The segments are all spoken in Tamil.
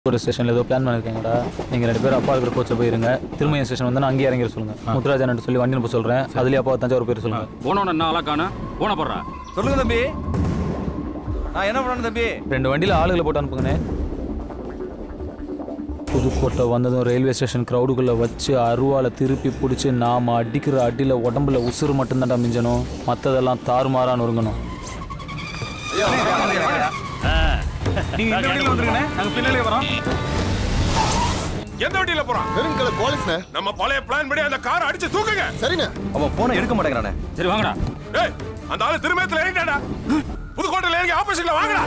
ஒரு ஸ்டேஷன்ல ஏதோ பிளான் பண்ணிருக்கீங்கடா. நீங்க ரெண்டு பேரும் அப்பா இருக்கிற கோச்சில் போயிருங்க. திரும்ப ஸ்டேஷன் வந்து அங்கேயே இறங்கிட சொல்லுங்க. முத்துராஜன் சொல்லி வண்டி நம்ப சொல்றேன். அதுலயே அப்பா தஞ்சாவூர் பேர் சொல்லுங்க. போனோட என்ன ஆளாக்கான போன போடுறா சொல்லுங்க தம்பி. நான் என்ன பண்ணணும் தம்பி? 2 வண்டியில ஆளுகளை போட்டு அனுப்புங்கண்ணே. புதுக்கோட்டை வந்ததும் ரயில்வே ஸ்டேஷன் கிரௌடுக்குள்ள வச்சு அருவால திருப்பி பிடிச்சி நாம அடிக்கிற அடியில உடம்புல உசுறு மட்டும்தான்டா மிஞ்சணும். மற்றதெல்லாம் தாறுமாறா நொறுங்கணும். நீங்க இந்த வண்டியில வந்துருங்கண்ணே. நாங்க பின்னாலே வரோம். எந்த வண்டியில போறோம்? வெறுங்கல போலீஸ்ண்ணே. நம்ம பழைய பிளான் படி அந்த காரை அடிச்சு தூக்குங்க. சரிண்ணே. அவன் போனை எடுக்க மாட்டேங்கிறானே. சரி வாங்கடா. ஏய் அந்த ஆளு திருமயத்துல ஏறிட்டாடா. புதுக்கோட்டையில ஏறி ஆப்போசிட்ல வாங்கடா.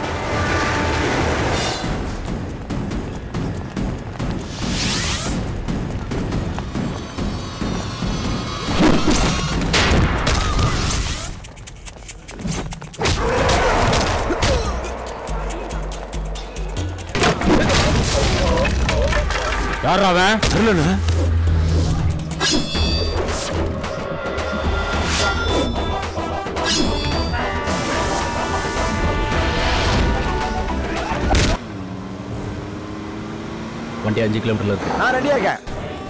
யாரா அவன்? இல்லன்னு வண்டி 5 கிலோமீட்டர்ல இருக்கு. நான் ரெடியா இருக்கேன்.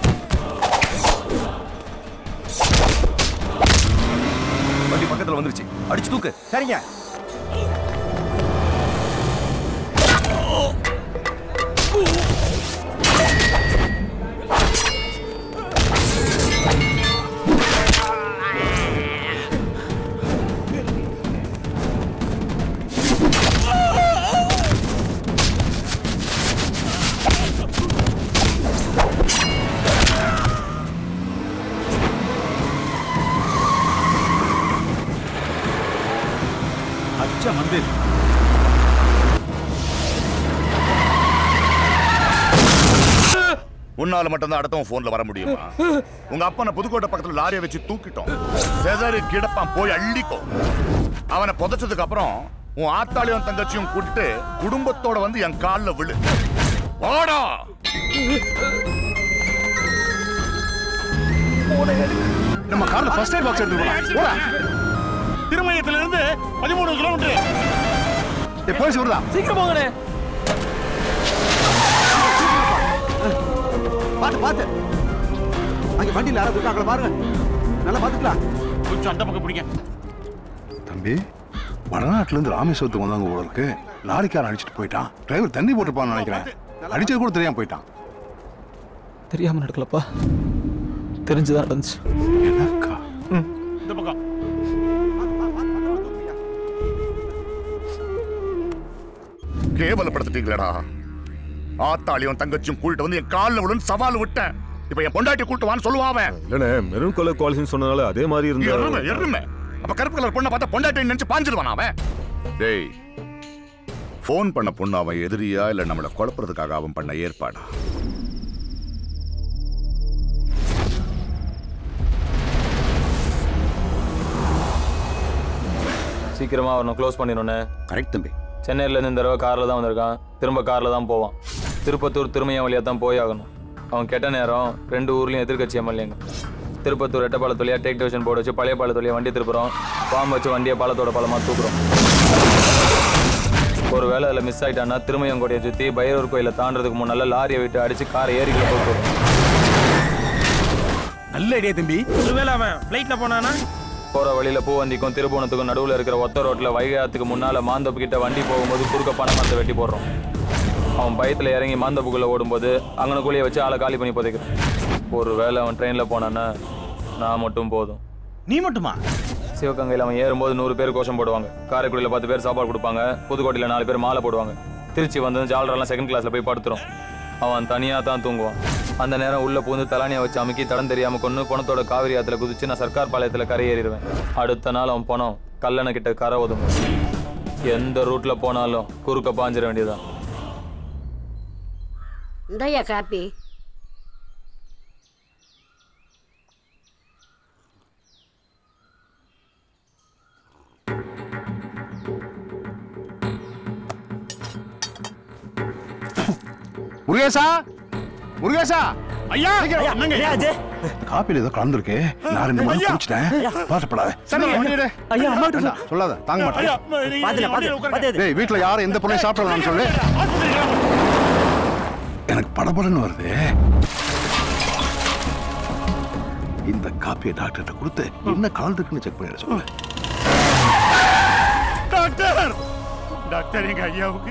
வண்டி பக்கத்துல வந்துருச்சு. அடிச்சு தூக்கு. சரிங்க. அச்சா மந்திர். உன்னால மட்டும்தான் அடுத்தவன் போன்ல வர முடியுமா? உங்க அப்பனை புதுக்கோட்டை பக்கத்துல லாரியை வச்சு தூக்கிட்டோம். செதறி கிடப்பான், போய் அள்ளிக்கோ. அவனை புதைச்சதுக்கு அப்புறம் உன் ஆத்தாளியும் தங்கச்சியும் கூட்டிட்டு குடும்பத்தோட வந்து என் கால்ல விழு. வாடா. நம்ம கார்ல ஃபர்ஸ்ட் எய்ட் பாக்ஸ் எடுத்து போலாம். திருமயத்துல இருந்து 13 கிலோமீட்டர். ஏய் போலீஸ் வருதா? சீக்கிரம் போங்கண்ணே. பாத்து. அங்க வண்டியில யாராவது இருக்காங்களா பாருங்க. நல்லா பாத்துக்கலாம். கொஞ்சம் அந்த பக்கம் பிடிங்க. தம்பி, வடநாட்டுல இருந்து ராமேஸ்வரத்துக்கு வந்தாங்க போல இருக்கு. லாரிக்காரன் அடிச்சிட்டு போயிட்டான். டிரைவர் தண்ணி போட்டுப்பான்னு நினைக்கிறேன். அடிச்சது கூட தெரியாம போயிட்டான். தெரியாம நடக்கலப்பா, தெரிஞ்சுதான் நடந்துச்சு. எனக்கா? இந்த பக்கம். கேவலப்படுத்திட்டீங்களா? ஆத்தாளியும் தங்கச்சியும் கூட்டிட்டு வந்து என் கால்ல விழுந்து சவால் விட்டேன். இப்ப என் பொண்டாட்டி கூட்டு வான்னு சொல்லுவான். இல்லனே மெரூன் கலர் குவாலிட்டின்னு சொன்னனால அதே மாதிரி இருந்தா எருமை. அப்ப கருப்பு கலர் பொண்ணை பார்த்தா பொண்டாட்டி நினைச்சு பாஞ்சிடுவான் அவன். டேய், போன் பண்ண பொண்ணு அவன் எதிரியா இல்ல நம்மள குழப்பறதுக்காக அவன் பண்ண ஏற்பாடா? சீக்கிரமா அவனை க்ளோஸ் பண்ணிடணுண்ணே. கரெக்ட் தம்பி. சென்னையில இருந்து இந்த தடவை கார்ல தான் வந்திருக்கான். திரும்ப கார்ல தான் போவான். திருப்பத்தூர் திருமையம் வழியா தான் போய் ஆகணும். அவன் கெட்ட நேரம் 2 ஊர்லயும் எதிர்கட்சி எம்எல்ஏங்க. திருப்பத்தூர் எட்டப்பாலத்து வழியா டேக் டிவிஷன் போர்டு வச்சு பழைய பாலத்து வழியா வண்டி திருப்புறோம். பாம்பு வச்சு வண்டியை பாலத்தோட பாலமா தூக்குறோம். ஒரு வேளை அதில் மிஸ் ஆயிட்டான்னா திருமையம் கோட்டையை சுற்றி பைரவர் கோயிலை தாண்டதுக்கு முன்னால லாரியை விட்டு அடிச்சு காரை ஏரிக்கல போட்டுருவோம். நல்ல ஐடியா தம்பி. ஒருவேளை அவன் ஃளைட்ல போனானா? போற வழியில பூவந்திக்கும் திருபுவனத்துக்கும் நடுவில் இருக்கிற ஒத்த ரோட்ல வைகாத்துக்கு முன்னால மாந்தப்பு கிட்ட வண்டி போகும்போது குறுக்க பணமரத்தை வெட்டி போடுறோம். அவன் பயத்துல இறங்கி மாந்தப்புக்குள்ள ஓடும்போது அங்கனக்குள்ளேயே வச்சு ஆளை காலி பண்ணி புதைக்கிறோம். ஒரு வேளை அவன் ட்ரெயின்ல போனான்னா நான் மட்டும் போதும். நீ மட்டுமா? சிவகங்கையில் அவன் ஏறும்போது 100 பேர் கோஷம் போடுவாங்க. காரைக்குடியில் 10 பேர் சாப்பாடு கொடுப்பாங்க. புதுக்கோட்டையில் 4 பேர் மாலை போடுவாங்க. திருச்சி வந்து ஜாலரெல்லாம் செகண்ட் கிளாஸ்ல போய் படுத்துரும். அவன் தனியாக தான் தூங்குவான். அந்த நேரம் உள்ள பூந்து தலானியை வச்சு அமுக்கி தடம் தெரியாம கொண்டு பணத்தோட காவிரி ஆத்துல குதிச்சு நான் சர்க்கார் பாளையத்தில் கரை ஏறிடுவேன். அடுத்த நாள் அவன் பணம் கல்லணை கிட்ட கரை ஒதுங்கும். எந்த ரூட்ல போனாலும் குறுக்க பாஞ்சிட வேண்டியதான். India copy. முருகேசா, ஐயா என்னங்க? காப்பில ஏதோ கலந்துருக்கு. நான் 2 மணி குடிச்சிட்டேன். பாட்டப்படாத. ஐயா அம்மா கிட்ட சொல்லாத, தாங்க மாட்டேன். பாத்துல டேய், வீட்டுல யாரும் எந்த பொருளையும் சாப்பிடலாம்னு சொல்லு. படபடன்னு வருது. இந்த காப்பியை டாக்டர்கிட்ட கொடுத்து என்ன கலந்துருக்குன்னு செக் பண்ணிட சொல்ல. டாக்டர் டாக்டர் எங்க ஐயாவுக்கு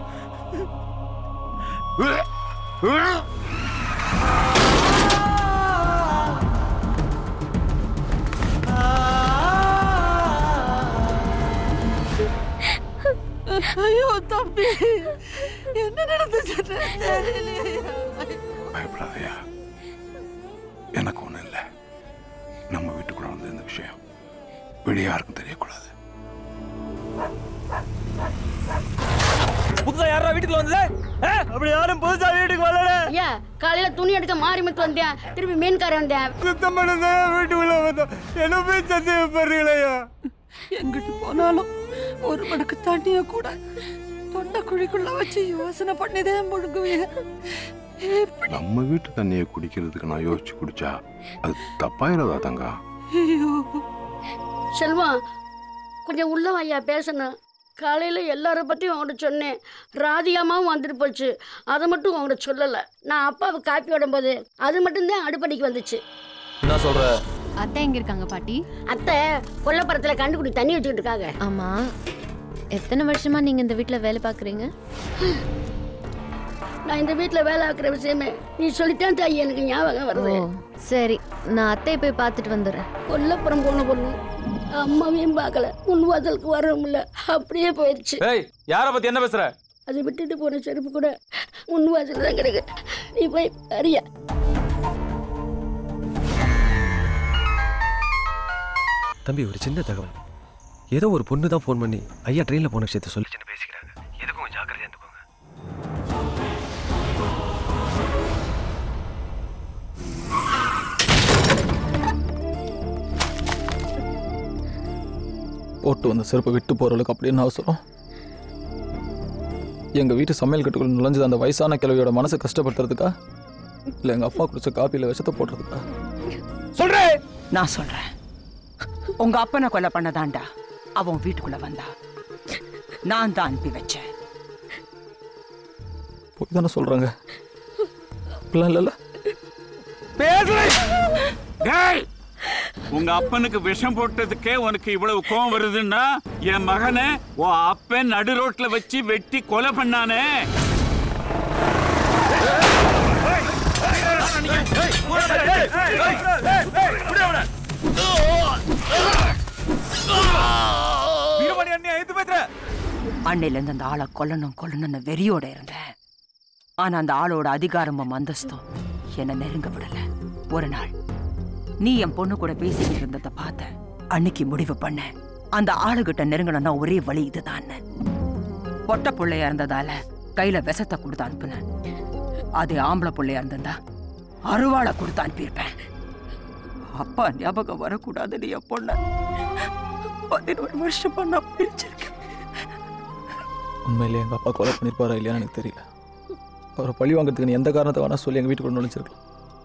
ஐயோ தம்பி, என்ன நடந்துச்சு தெரியலையே. பயப்படாதயா, எனக்கு ஒண்ணும் இல்லை. நம்ம வீட்டுக்குள்ள வந்து இந்த விஷயம் வெளியே யாருக்கும் தெரியக்கூடாது. புதுசா யாரா வீட்டுக்குள்ள வந்தது? அப்படி யாரும் புதுசா வீட்டுக்கு வரல. ஐயா, காலையில துணி எடுக்க மாரிமுத்து வந்தேன், திருப்பி மீன்கார வந்தேன். சுத்தம் பண்ணதான் வீட்டுக்குள்ள வந்தோம். என்ன போய் சந்தேகப்படுறீங்களா? எங்கிட்டு போனாலும் ஒரு மடக்கு தண்ணிய கூட தொண்டை குழிக்குள்ள வச்சு யோசனை பண்ணிதான் முழுங்குவேன். நம்ம வீட்டு தண்ணியை குடிக்கிறதுக்கு நான் யோசிச்சு குடிச்சா அது தப்பாயிராதா தங்கா? செல்வம், கொஞ்சம் உள்ள ஐயா பேசணும். காலையில் எல்லாரை பற்றியும் அவங்கள்ட்ட சொன்னேன். ராதிகாமாவும் வந்துட்டு போச்சு, அதை மட்டும் அவங்கள்ட்ட சொல்லலை. நான் அப்பாவை காப்பி விடும்போது அது மட்டும்தான் அடுப்படிக்கு வந்துச்சு. என்ன சொல்ற? அத்தை எங்க இருக்காங்க பாட்டி? அத்தை கொல்லப்புறத்தில் கண்டுபிடி தண்ணி வச்சுக்கிட்டு இருக்காங்க. ஆமா, எத்தனை வருஷமா நீங்க இந்த வீட்டில் வேலை பார்க்குறீங்க? நான் இந்த வீட்டில் வேலை ஆக்குற விஷயமே நீ சொல்லித்தான் தாய் எனக்கு ஞாபகம் வருது. சரி, நான் அத்தையை போய் பார்த்துட்டு வந்துடுறேன். கொல்லப்புறம் போன பொண்ணு அம்மாவையும் பார்க்கல, முன்வாசலுக்கு வரவும்ல, அப்படியே போயிடுச்சு. யாரை பத்தி என்ன பேசுற? அதை விட்டுட்டு போன செருப்பு கூட முன்வாசல் தான் கிடக்கு. நீ போய் அறியா. தம்பி, ஒரு சின்ன தகவல். ஏதோ ஒரு பொண்ணு தான் ஃபோன் பண்ணி ஐயா ட்ரெயினில் போன விஷயத்தை சொல்லிச்சுன்னு பேசிக்கிறாங்க. எதுக்கும் ஜாக்கிரதையா இருந்துக்கோங்க. போட்டு வந்த செருப்பை விட்டு போறவளுக்கு அப்படின்னு அவசரம். எங்க வீட்டு சமையல் கட்டுக்குள்ள நுழைஞ்சது அந்த வயசான கிழவியோட மனசை கஷ்டப்படுத்துறதுக்கா, இல்லை எங்க அப்பா குடிச்ச காப்பியில விஷத்தை போடுறதுக்கா? சொல்றேன், நான் சொல்றேன். உங்க அப்பனை கொலை பண்ணதாண்டா அவன் வீட்டுக்குள்ள வந்தா. நான் தான் அனுப்பி வச்சேன். போய் தானே சொல்றாங்க. இல்ல உங்க அப்பனுக்கு விஷம் போட்டதுக்கே உனக்கு இவ்வளவு கோவம் வருதுன்னா, என் மகனை உன் அப்பன் நடு ரோட்ல வச்சு வெட்டி கொலை பண்ணானே. அன்னையில இருந்து அந்த ஆளை கொல்லணும்னு வெறியோட இருந்தேன். ஆனா அந்த ஆளோட அதிகாரமும் அந்தஸ்தும் என்ன நெருங்க விடல. ஒரு நாள் நீ என் பொண்ணு கூட பேசிக்கிட்டு இருந்ததை பார்த்த அன்னைக்கு முடிவு பண்ண, அந்த ஆளுகிட்ட நெருங்கணும்னா ஒரே வழி இதுதான். பொட்ட பிள்ளையா இருந்ததால கையில விஷத்தை கொடுத்து அனுப்புனேன். அது ஆம்பளை பிள்ளையா இருந்ததா அருவாளை கொடுத்து அனுப்பியிருப்பேன். அப்பா ஞாபகம் வரக்கூடாதுன்னு என் பொண்ண 11 வருஷமா நான் பிரிச்சிருக்கேன். உண்மையிலே எங்க அப்பா கொலை பண்ணிருப்பாரா இல்லையான்னு எனக்கு தெரியல. அவரை பழி வாங்குறதுக்கு நீ எந்த காரணத்தை வேணா சொல்லி எங்க வீட்டுக்குள்ள நுழைச்சிருக்கலாம்.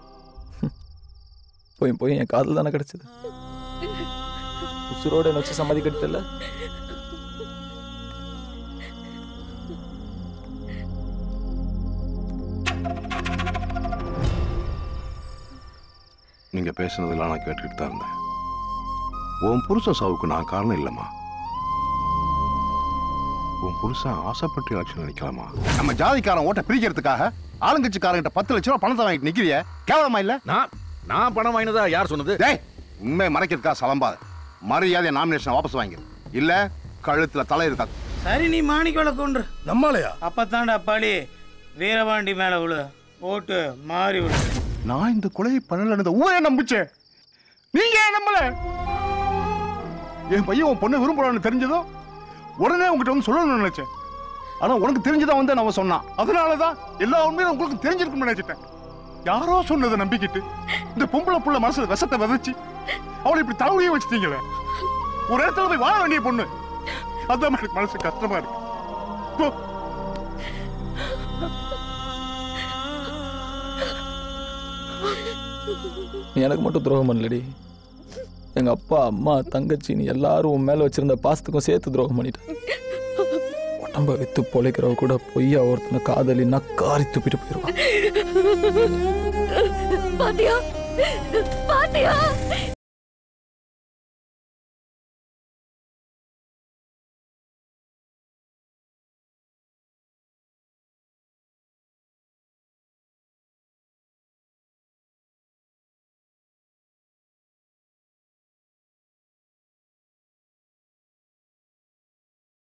போய் என் காதல் தானே கிடைச்சது. உசுரோட என்ன வச்சு சமாதி கட்டல. நீங்க பேசுனதெல்லாம் நான் கேட்டுக்கிட்டு தான் இருந்தேன். உன் புருஷன் சாவுக்கு நான் காரணம் இல்லைம்மா. உன் புருஷன் ஆசைப்பட்டு எலெக்ஷன் நினைக்கலாமா? நம்ம ஜாதிக்காரன் ஓட்ட பிரிக்கிறதுக்காக ஆளுங்கட்சிக்காரங்கிட்ட 10 லட்சம் ரூபாய் பணத்தை வாங்கிட்டு நிக்கிறிய, கேவலமா இல்ல? நான் பணம் வாங்கினதா யார் சொன்னது? உண்மை மறைக்கிறதுக்காக சலம்பாது. மரியாதை நாமினேஷன் வாபஸ் வாங்கி, இல்ல கழுத்துல தலை இருக்காது. சரி, நீ மாணிக்கோல கொண்டு நம்மளையா? அப்பத்தாண்டா பழி வீரபாண்டி மேல விழு, ஓட்டு மாறி விழு. நான் இந்த கொலையை பண்ணலன்னு ஊரே நம்பிச்சேன். நீங்க ஏன் நம்பல? என் பையன் உன் பொண்ணு விரும்புறான்னு தெரிஞ்சதும் உடனே உங்ககிட்ட வந்து சொல்லணும்னு நினைச்சேன். ஆனா உனக்கு தெரிஞ்சுதான் வந்து நம்ம சொன்னான். அதனாலதான் எல்லா உண்மையும் உங்களுக்கு தெரிஞ்சிருக்கும்னு நினைச்சிட்டேன். யாரோ சொன்னதை நம்பிக்கிட்டு இந்த பொம்பளை புள்ள மனசுல விஷத்தை விதைச்சு அவளை இப்படி தவறையே வச்சுட்டீங்களே. ஒரு இடத்துல போய் வாழ வேண்டிய பொண்ணு, அதான் எனக்கு மனசு கஷ்டமா இருக்கு. நீ எனக்கு மட்டும் துரோகம் பண்ணலடி. எங்க அப்பா, அம்மா, தங்கச்சி, நீ எல்லாரும் உன் மேல வச்சிருந்த பாசத்துக்கும் சேர்த்து துரோகம் பண்ணிட்டேன். உடம்ப வித்து பொழைக்கிறவ கூட பொய்யா ஒருத்தனை காதலின்னா காரி துப்பிட்டு போயிடுவான். பாத்தியா பாத்தியா